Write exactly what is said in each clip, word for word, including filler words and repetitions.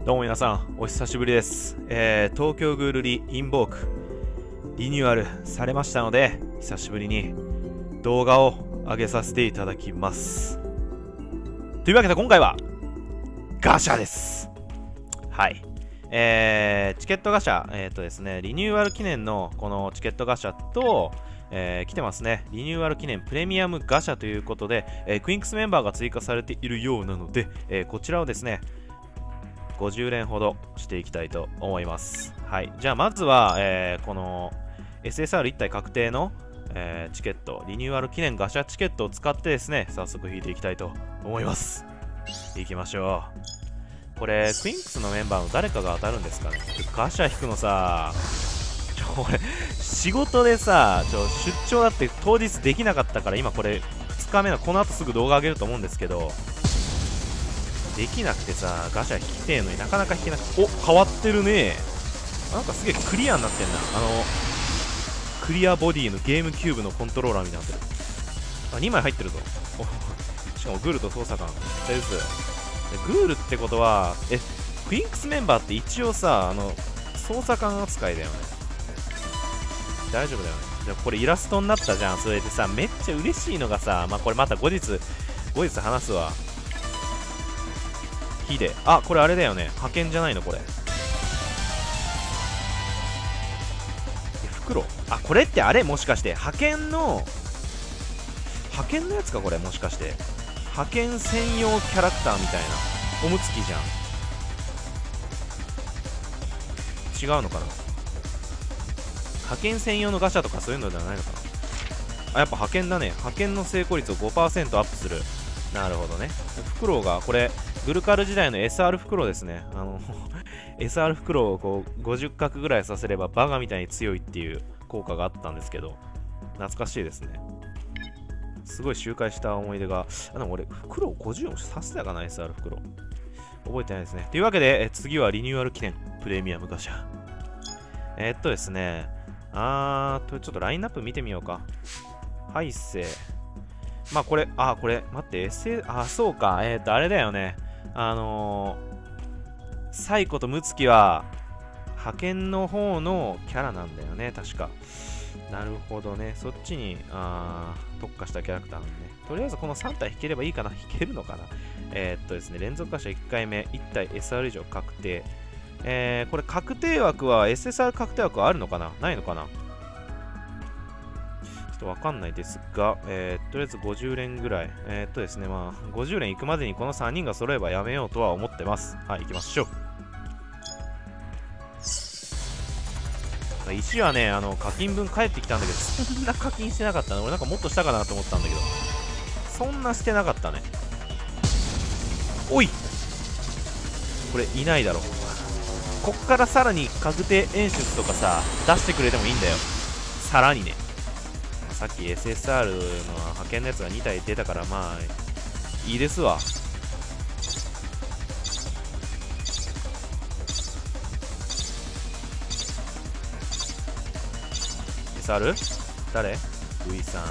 どうも皆さん、お久しぶりです。えー、東京グールリインボークリニューアルされましたので、久しぶりに動画を上げさせていただきます。というわけで今回はガシャです。はい。えー、チケットガシャ、えっとですね、リニューアル記念のこのチケットガシャと、えー、来てますね。リニューアル記念プレミアムガシャということで、えー、クインクスメンバーが追加されているようなので、えー、こちらをですね、ごじゅう連ほどしていきたいと思います。はい。じゃあまずは、えー、この エスエスアールいち 体確定の、えー、チケット、リニューアル記念ガシャチケットを使ってですね、早速引いていきたいと思います。いきましょう。これ、クインクスのメンバーの誰かが当たるんですかね。ガシャ引くのさ、ちょ、俺、仕事でさ、ちょ、出張だって当日できなかったから、今これ、ふつかめのこの後すぐ動画上げると思うんですけど、できなくてさ、ガシャ引きてえのになかなか引けなくて、お、変わってるね。なんかすげえクリアになってんな。あの、クリアボディのゲームキューブのコントローラーみたいになってる。あ、にまい入ってるぞ。しかもグールと操作感。めっちゃです。グールってことは、え、クインクスメンバーって一応さ、あの、操作感扱いだよね。大丈夫だよね。じゃあこれイラストになったじゃん。それでさ、めっちゃ嬉しいのがさ、まあ、これまた後日、後日話すわ。ヒデ。あ、これあれだよね。派遣じゃないのこれ。袋。あ、これってあれもしかして、派遣の、派遣のやつかこれもしかして。派遣専用キャラクターみたいな。おむつきじゃん。違うのかな。派遣専用のガシャとかそういうのではないのかな。あ、やっぱ派遣だね。派遣の成功率を ごパーセント アップする。なるほどね。フクロウが、これ、グルカル時代の エスアール フクロウですね。あの、エスアール フクロウをこう、ごじゅっ角ぐらいさせればバカみたいに強いっていう効果があったんですけど、懐かしいですね。すごい周回した思い出が、あ、でも俺、フクロウごじゅうもさせたかな、エスアール フクロウ。覚えてないですね。というわけで、え次はリニューアル記念、プレミアムガシャ。えー、っとですね、あーと、ちょっとラインナップ見てみようか。はい、せまあこれ、あ、これ、待って、エスエー、あ、そうか、えー、っと、あれだよね。あのー、サイコとムツキは、派遣の方のキャラなんだよね、確か。なるほどね。そっちに、あー特化したキャラクターなんでね。とりあえずこのさん体引ければいいかな。引けるのかな。えー、っとですね、連続ガシャいっかいめ、いち体 エスアール 以上確定。えー、これ確定枠は、エスエスアール 確定枠はあるのかなないのかなちょっとわかんないですが、えー、とりあえずごじゅう連ぐらい。えー、っとですね、まあ、ごじゅう連行くまでにこのさんにんが揃えばやめようとは思ってます。はい、行きましょう。石はね、あの、課金分返ってきたんだけど、そんな課金してなかったね。俺なんかもっとしたかなと思ったんだけど、そんなしてなかったね。おいこれいないだろ。こっからさらに確定演出とかさ、出してくれてもいいんだよ。さらにね。さっき エスエスアール の派遣のやつがに体出たから、まあ、いいですわ。エスアール？ 誰？ウイさん。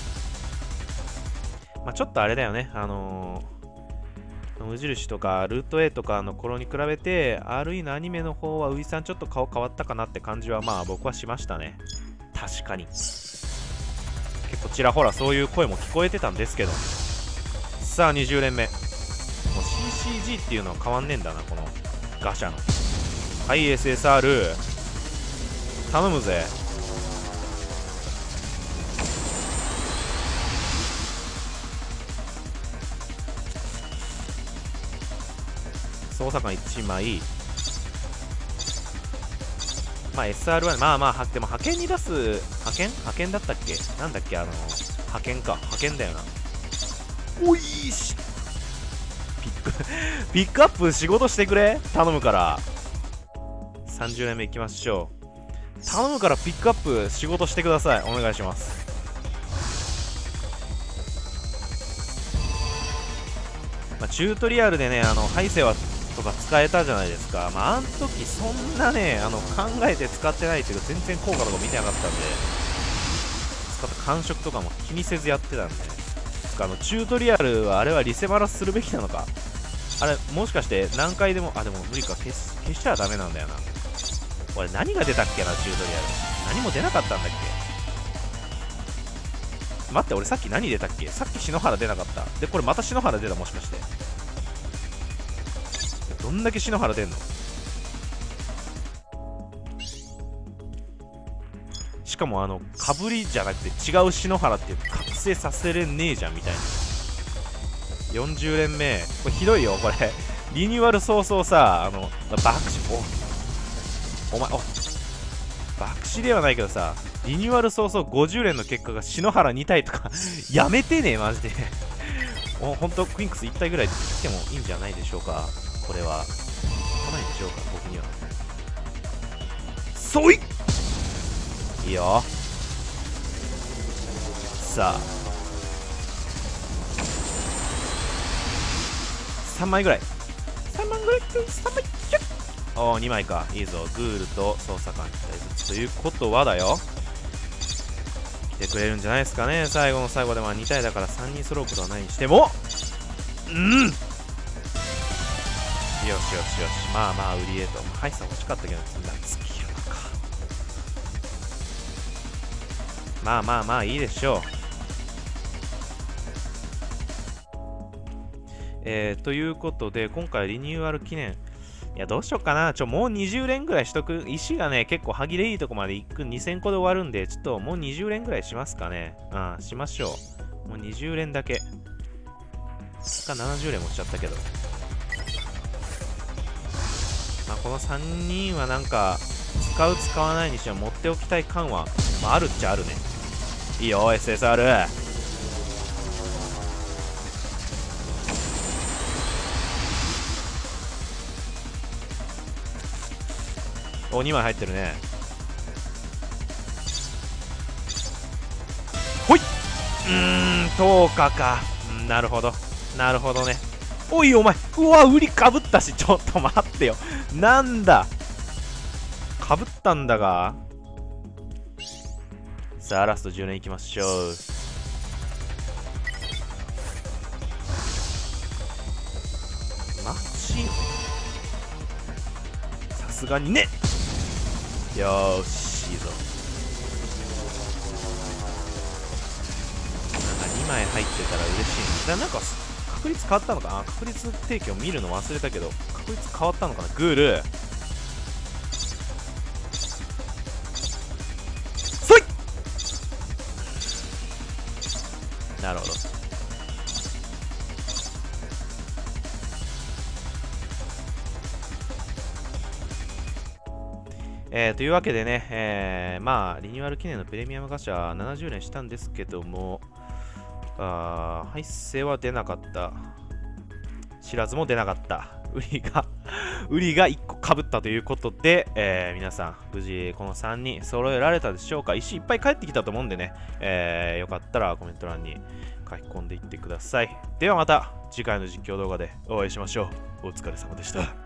まあちょっとあれだよね。あのー、無印とかルート A とかの頃に比べて アールイー のアニメの方はウイさんちょっと顔変わったかなって感じはまあ僕はしましたね。確かに。結構ちらほらそういう声も聞こえてたんですけど。さあにじゅう連目。もう シーシージー っていうのは変わんねえんだな、このガシャの。はい、エスエスアール。頼むぜ。操作感いちまい。まあ エスアール は、まあまあ、でも派遣に出す、派遣派遣だったっけなんだっけあの、派遣か。派遣だよな。おいーしピック、ピックアップ仕事してくれ頼むから。さんじゅう連目いきましょう。頼むからピックアップ仕事してください。お願いします。まあ、チュートリアルでね、あの、ハイセはとか使えたじゃないですか。まあ、あの時そんなね、あの、考えて使ってないっていうか、全然効果とか見てなかったんで、使った感触とかも気にせずやってたんで、あの、チュートリアルはあれはリセマラするべきなのかあれ、もしかして何回でも、あ、でも無理か、消す、消しちゃダメなんだよな。俺、何が出たっけな、チュートリアル。何も出なかったんだっけ。待って、俺さっき何出たっけ。さっき篠原出なかった。で、これまた篠原出た、もしかして。どんだけ篠原出んの。しかもあの、かぶりじゃなくて違う篠原っていう覚醒させれねえじゃんみたいな。よんじゅう連目。これひどいよ、これ。リニューアル早々さ、あの、爆死、お、お前、お、爆死ではないけどさ、リニューアル早々ごじゅう連の結果が篠原に体とか、やめてね、マジで。お、ほんと、クインクスいち体ぐらい来てもいいんじゃないでしょうか。これは。来ないでしょうか、僕には。そいいいよ。さあ。さんまいぐらい。さんまいぐらい、さんまい、キュッ。おお、にまいか。いいぞ。グールと捜査官いち体ずつということはだよ。来てくれるんじゃないですかね。最後の最後でまあに体だからさんにん揃うことはないにしても。うん。よしよしよし。まあまあ、売りへと。ハイさん欲しかったけど、そんな尽きるのか。まあまあまあ、いいでしょう。えー、ということで、今回リニューアル記念。いや、どうしよっかな。ちょ、もうにじゅう連ぐらいしとく。石がね、結構歯切れいいとこまで行く。にせん個で終わるんで、ちょっともうにじゅう連ぐらいしますかね。うん、しましょう。もうにじゅう連だけ。かななじゅう連もしちゃったけど。まあ、このさんにんはなんか、使う使わないにしては持っておきたい感は、まあ、あるっちゃあるね。いいよ、エスエスアール。お、にまい入ってるね。ほい。うーん、とおかか。うん、なるほど。なるほどね。おい、お前。うわ、売りかぶったし。ちょっと待ってよ。なんだ。かぶったんだが。さあ、ラストじゅう連いきましょう。マジさすがにね。よーし、いいぞ。なんかにまい入ってたら嬉しいな。なんか確率変わったのかな。確率提供見るの忘れたけど、確率変わったのかな。グールそい。なるほど。えー、というわけでね、えー、まあ、リニューアル記念のプレミアムガチャななじゅう連したんですけども、あー、敗勢は出なかった。知らずも出なかった。売りが、売りがいっこかぶったということで、えー、皆さん、無事このさんにん揃えられたでしょうか。石いっぱい返ってきたと思うんでね、えー、よかったらコメント欄に書き込んでいってください。ではまた次回の実況動画でお会いしましょう。お疲れ様でした。